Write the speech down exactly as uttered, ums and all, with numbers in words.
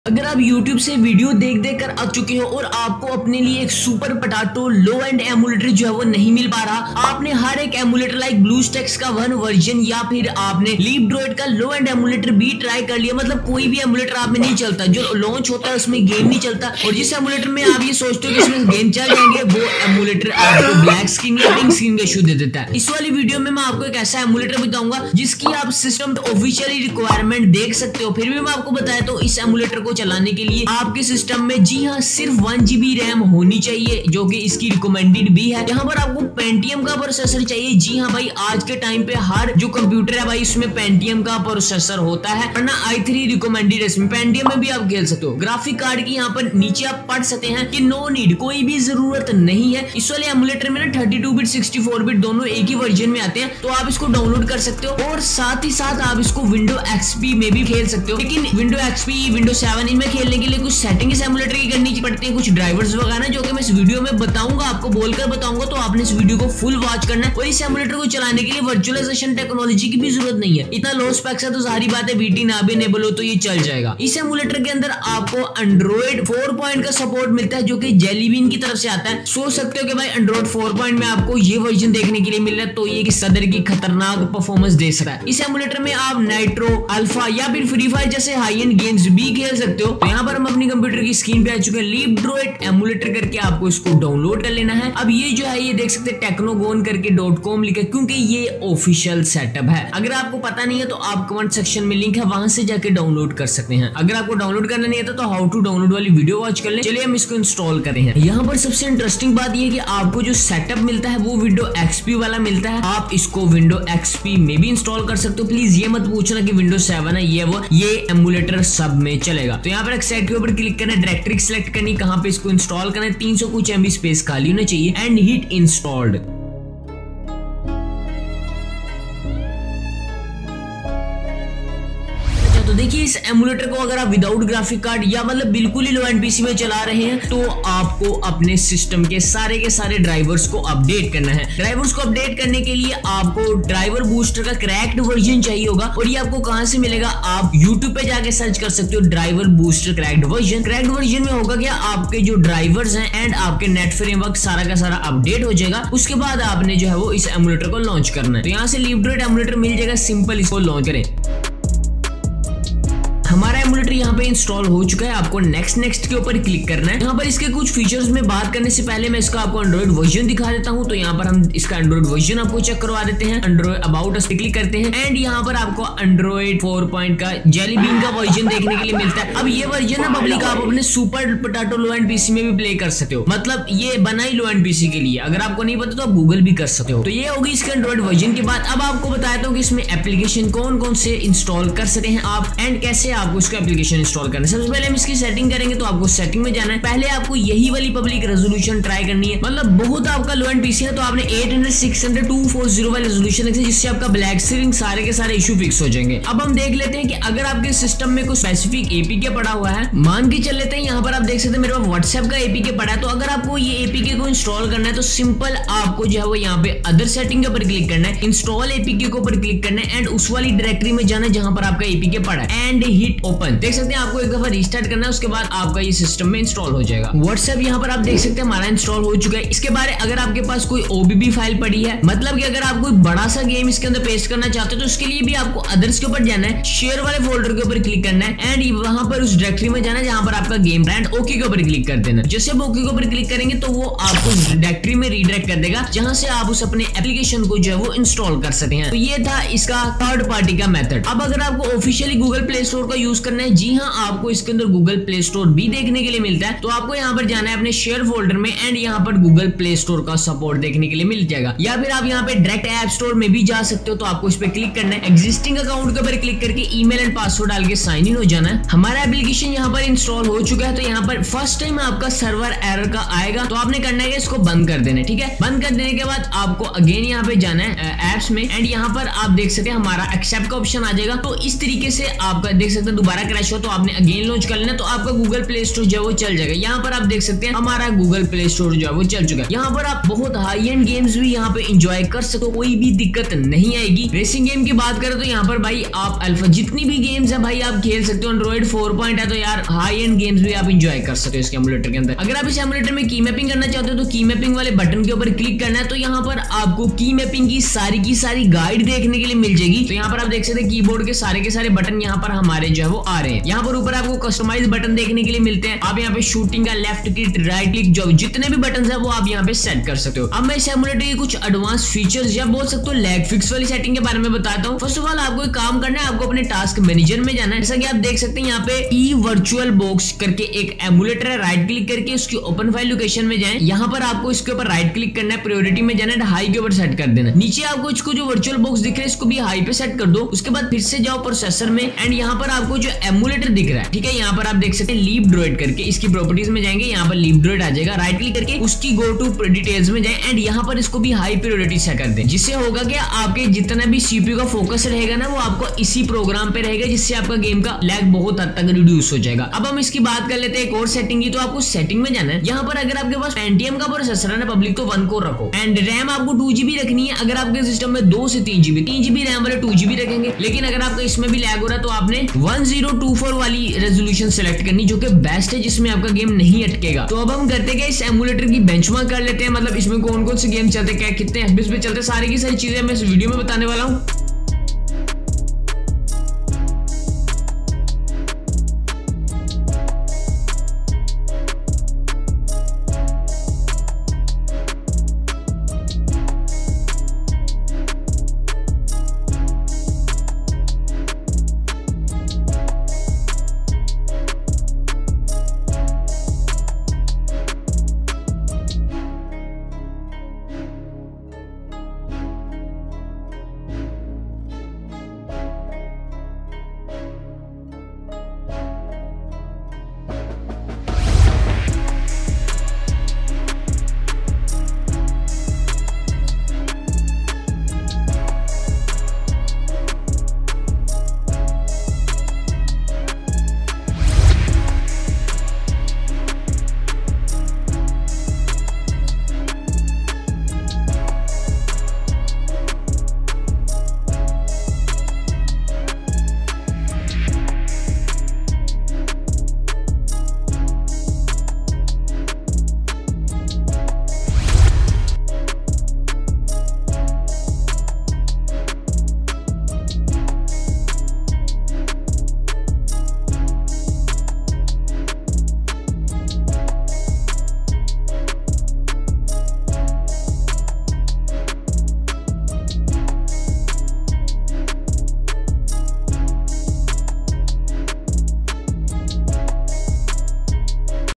अगर आप YouTube से वीडियो देख देख कर अक चुके हो और आपको अपने लिए एक super potato low end emulator जो है वो नहीं मिल पा रहा, आपने हर एक एमुलेटर लाइक ब्लूस्टैक्स का वन वर्जन या फिर आपने लीप ड्रॉइड का लो एंड एमुलेटर भी ट्राई कर लिया, मतलब कोई भी एमुलेटर आप में नहीं चलता, जो लॉन्च होता है उसमें गेम नहीं चलता, और जिस एमुलेटर में आप ये सोचते हो कि इसमें गेम चल जाएंगे वो एमुलेटर आपको ब्लैक स्क्रीन या पिंक स्क्रीन का इशू दे देता है। इस वाली वीडियो में मैं आपको एक ऐसा एमुलेटर बताऊंगा जिसकी आप सिस्टम ऑफिशियली रिक्वायरमेंट देख सकते हो। फिर भी मैं आपको बताया तो इस एमुलेटर को चलाने के लिए आपके सिस्टम में जी हाँ सिर्फ वन जीबी रैम होनी चाहिए, जो कि इसकी रिकमेंडेड भी है। यहाँ पर आपको पेंटियम का प्रोसेसर चाहिए। जी हाँ भाई, आज के टाइम पे हर जो कंप्यूटर है भाई उसमें पेंटियम का प्रोसेसर होता है, वरना आई थ्री रिकमेंडेड है। इसमें पेंटियम में भी आप खेल सकते हो। ग्राफिक कार्ड की यहाँ पर नीचे आप पढ़ सकते हैं कि नो नीड, कोई भी जरूरत नहीं है। इस वाले एमुलेटर में ना thirty two bit sixty four bit दोनों एक ही वर्जन में आते हैं, तो आप इसको डाउनलोड कर सकते हो और साथ ही साथ आप इसको विंडो एक्सपी में भी खेल सकते हो। लेकिन विंडो एक्सपी, विंडो सेवन इनमें खेलने के लिए कुछ सेटिंग इस एमुलेटर की करनी पड़ती है, कुछ ड्राइवर्स वगैरह जो कि मैं इस वीडियो में बताऊंगा, आपको बोलकर बताऊंगा, तो आपने इस वीडियो को फुल वॉच करना है। और इस एमुलेटर को चलाने के लिए वर्चुअलाइजेशन टेक्नोलॉजी की भी जरूरत नहीं है, इतना लो स्पेक्स है तो सारी बातें वीटी ना भी इनेबल हो तो ये चल जाएगा। इस एमुलेटर के अंदर आपको एंड्रॉइड फोर पॉइंट का सपोर्ट मिलता है, जो कि जेलीबीन की तरफ से आता है। सोच सकते हो कि भाई एंड्रॉइड फोर पॉइंट में आपको ये वर्जन देखने के लिए मिल रहा है, तो ये कि सदर की खतरनाक परफॉर्मेंस दे सकता है। इस एमुलेटर में आप नाइट्रो, अल्फा या फिर फ्री फायर जैसे हाई एंड गेम्स भी खेल सकते हो। तो यहाँ पर हम अपनी कंप्यूटर की स्क्रीन पे आ चुके हैं। लीप ड्रॉइड एमुलेटर करके आपको इसको डाउनलोड कर लेना है। अब ये जो है ये देख सकते हैं टेक्नोगोन करके डॉट कॉम लिखा है, क्योंकि ये ऑफिशियल सेटअप है। अगर आपको पता नहीं है तो आप कमेंट सेक्शन में लिंक है, वहां से जाके डाउनलोड कर सकते हैं। अगर आपको डाउनलोड करना नहीं आता तो हाउ टू डाउनलोड वाली वीडियो वॉच कर ले। चलिए हम इसको इंस्टॉल करें हैं। यहाँ पर सबसे इंटरेस्टिंग बात ये है कि आपको जो सेटअप मिलता है वो विंडो एक्सपी वाला मिलता है। आप इसको विंडो एक्सपी में भी इंस्टॉल कर सकते हो। प्लीज ये मत पूछना कि विंडो सेवन है ये वो, ये एमुलेटर सब में चलेगा। तो यहाँ पर एक्सेट के ऊपर क्लिक करना है, डायरेक्टरी सेलेक्ट करनी, कहाँ पे इसको इंस्टॉल करना है, तीन सौ कुछ एमबी स्पेस खाली होना चाहिए एंड हिट इंस्टॉल्ड। तो देखिए इस एमुलेटर को अगर आप विदाउट ग्राफिक कार्ड या मतलब बिल्कुल ही लो एंड पीसी में चला रहे हैं तो आपको अपने सिस्टम के सारे के सारे ड्राइवर्स को अपडेट करना है। ड्राइवर्स को अपडेट करने के लिए आपको ड्राइवर बूस्टर का क्रैक्ड वर्जन चाहिए होगा, और ये आपको कहां से मिलेगा, आप यूट्यूब पे जाके सर्च कर सकते हो driver booster cracked version. Cracked version में होगा क्या, आपके जो ड्राइवर्स हैं एंड आपके नेट फ्रेमवर्क सारा का सारा अपडेट हो जाएगा। उसके बाद आपने जो है वो इस एमुलेटर को लॉन्च करना है। तो यहाँ से लीप ड्रॉइड एमुलेटर मिल जाएगा, सिंपल इसको लॉन्च करें। हमारा एमुलेटर यहाँ पे इंस्टॉल हो चुका है। आपको नेक्स्ट नेक्स्ट के ऊपर क्लिक करना है। यहाँ पर इसके कुछ फीचर्स में बात करने से पहले मैं इसका आपको एंड्रॉइड वर्जन दिखा देता हूँ। तो यहाँ पर हम इसका एंड्रॉइड वर्जन आपको चेक करवा देते हैं। एंड्रॉइड अबाउट अस पे क्लिक करते हैं एंड यहाँ पर आपको एंड्रॉइड फोर पॉइंट का जेली बीन का वर्जन देखने के लिए मिलता है। अब ये वर्जन है पब्लिक, आप अपने super potato low end PC में भी प्ले कर सकते हो, मतलब ये बना ही लो एंड पीसी के लिए। अगर आपको नहीं पता तो आप गूगल भी कर सकते हो। तो ये होगी इसके एंड्रॉइड वर्जन के बाद। अब आपको बताता हूँ कि इसमें एप्लीकेशन कौन कौन से इंस्टॉल कर सकते हैं आप एंड कैसे आपको इसका एप्लीकेशन इंस्टॉल करना है। सबसे पहले हम इसकी सेटिंग करेंगे, तो आपको सेटिंग में जाना है। पहले आपको यही वाली पब्लिक रेजोल्यूशन ट्राई करनी है, मतलब बहुत आपका लो एंड पीसी है तो आपने eight hundred, six hundred, two forty वाला रेजोल्यूशन रखना, जिससे आपका ब्लैक स्क्रीन सारे के सारे इशू फिक्स हो जाएंगे। अब हम देख लेते हैं कि अगर आपके सिस्टम में कोई स्पेसिफिक एपीके पड़ा हुआ है, मान के चल लेते हैं यहाँ पर आप देख सकते हैं मेरे पास व्हाट्सएप का एपीके पड़ा है। तो अगर आपको ये एपीके को इंस्टॉल करना है तो सिंपल आपको जो है वो यहाँ पे अदर सेटिंग के ऊपर क्लिक करना है, इंस्टॉल एपीके के ऊपर क्लिक करना है एंड उस वाली डायरेक्टरी में जाना है जहां पर आपका एपीके पड़ा है एंड हिट ओपन। देख सकते हैं आपको एक दफा रिस्टार्ट करना है, उसके बाद आपका ये सिस्टम में इंस्टॉल हो जाएगा। व्हाट्सएप यहाँ पर आप देख सकते हैं हमारा इंस्टॉल हो चुका है। इसके बाद अगर आपके पास कोई ओबीबी फाइल पड़ी है, मतलब कि अगर आप कोई बड़ा सा गेम इसके अंदर पेस्ट करना चाहते हो तो उसके लिए भी आपको अदर्स के ऊपर जाना है, शेयर वाले फोल्डर के ऊपर क्लिक करना है एंड वहां पर उस डायरेक्टरी में जाना है जहां पर आपका गेम एंड ओके के ऊपर क्लिक कर देना। जैसे ओके के ऊपर क्लिक करेंगे तो वो आपको डायरेक्टरी में रीडायरेक्ट कर देगा, जहां से आप उस अपने एप्लीकेशन को जो है वो इंस्टॉल कर सकते हैं। तो ये था इसका थर्ड पार्टी का मेथड। अब अगर आपको ऑफिशियली गूगल प्ले स्टोर का यूज करना है, जी हाँ आपको इसके अंदर गूगल प्ले स्टोर भी देखने के लिए मिलता है। तो आपको यहाँ पर जाना है अपने शेयर फोल्डर में एंड यहाँ पर गूगल प्ले स्टोर का सपोर्ट देखने के लिए मिल जाएगा, या फिर आप यहाँ पे डायरेक्ट ऐप स्टोर में भी जा सकते हो। तो आपको इस पे क्लिक करना है, एग्जिस्टिंग अकाउंट के ऊपर क्लिक करके ईमेल एंड पासवर्ड डाल के साइन इन हो जाना है। हमारा एप्लीकेशन यहाँ पर इंस्टॉल हो चुका है। तो यहाँ पर फर्स्ट टाइम आपका सर्वर एरर का आएगा, तो आपने करना है इसको बंद कर देना है, ठीक है। बंद कर देने के बाद आपको अगेन यहाँ पे जाना है एप्स में एंड यहाँ पर आप देख सकते हैं हमारा एक्सेप्ट का ऑप्शन आ जाएगा। तो इस तरीके से आपका देख सकते हैं दोबारा क्रैश हो तो आपने अगेन लॉन्च कर लेना, तो आपका गूगल प्ले स्टोर जो है वो चल जाएगा। यहाँ पर आप देख सकते हैं हमारा गूगल प्ले स्टोर जो है वो चल चुका है। यहाँ पर आप बहुत हाई एंड गेम्स भी यहाँ पे एंजॉय कर सकते हो, कोई भी दिक्कत नहीं आएगी। रेसिंग गेम की बात करें तो यहाँ पर भाई आप अल्फा जितनी भी गेम्स है भाई आप खेल सकते हो। एंड्रॉइड फोर पॉइंट है तो यार हाई एंड गेम्स भी आप एंजॉय कर सकते हो इसके एमुलेटर के अंदर। अगर आप इस एमुलेटर में की मैपिंग करना चाहते हो तो की मैपिंग वाले बटन के ऊपर क्लिक करना है, तो यहाँ पर आपको की मैपिंग की सारी की सारी गाइड देखने के लिए मिल जाएगी। तो यहाँ पर आप देख सकते हैं कीबोर्ड के सारे के सारे बटन यहाँ पर हमारे जो है वो आ रहे हैं। यहाँ पर ऊपर आपको कस्टमाइज बटन देखने के लिए मिलते हैं। आप यहाँ पे शूटिंग का लेफ्ट क्लिक, राइट क्लिक, जो जितने भी बटन है वो आप यहाँ पे सेट कर सकते हो। अब मैं इस एमुलेटर के कुछ एडवांस फीचर्स या बोल सकते हो लैग फिक्स वाली सेटिंग के बारे में बताता हूँ। फर्स्ट ऑफ ऑल आपको एक काम करना है, आपको अपने टास्क मैनेजर में जाना है। जैसा कि आप देख सकते हैं यहाँ पे ई वर्चुअल बॉक्स करके एक एमुलेटर है, राइट क्लिक करके उसकी ओपन फाइल लोकेशन में जाएं। यहाँ पर आपको इसके ऊपर राइट क्लिक करना है, प्रायोरिटी में जाना है, हाई के ऊपर सेट कर देना। नीचे आपको इसको जो वर्चुअल बॉक्स दिख रहा है इसको भी हाई पे सेट कर दो। उसके बाद फिर से जाओ प्रोसेसर में एंड यहाँ पर आपको जो एमुलेटर दिख रहा है, ठीक है, यहाँ पर आप देख सकते हैं लीप ड्रॉइड करके इसकी प्रॉपर्टीज में जाएंगे, यहाँ पर लीप ड्रॉइड आ जाएगा। राइट क्लिक करके उसकी गो टू डिटेल्स में जाए एंड यहाँ पर इसको भी हाई प्रायोरिटी सेट कर दें, जिससे होगा कि आपके जितना भी सीपीयू का फोकस रहेगा ना वो आपको इसी प्रोग्राम पे रहेगा, जिससे आपका गेम का लैग बहुत हद तक रिड्यूस हो जाएगा। अब हम इसकी बात कर लेते हैं एक और सेटिंग की। तो आपको सेटिंग में जाना है। यहाँ पर अगर आपके पास पेंटियम का प्रोसेसर है ना पब्लिक, तो वन कोर रखो एंड रैम आपको टू जीबी रखनी है। अगर आपके सिस्टम में दो से तीन जीबी तीन जीबी रैम वाले टू जीबी रखेंगे, लेकिन अगर आपका इसमें भी लैग हो रहा है तो आपने वन जीरो टू फोर वाली रेजोल्यूशन सेलेक्ट करनी, जो कि बेस्ट है, जिसमें आपका गेम नहीं अटकेगा। तो अब हम करते हैं इस एमुलेटर की बेंचमार्क कर लेते हैं, मतलब इसमें कौन कौन से गेम चलते हैं, क्या कितने एफपीएस पे चलते हैं, सारी की सारी चीजें मैं इस वीडियो में बताने वाला हूँ।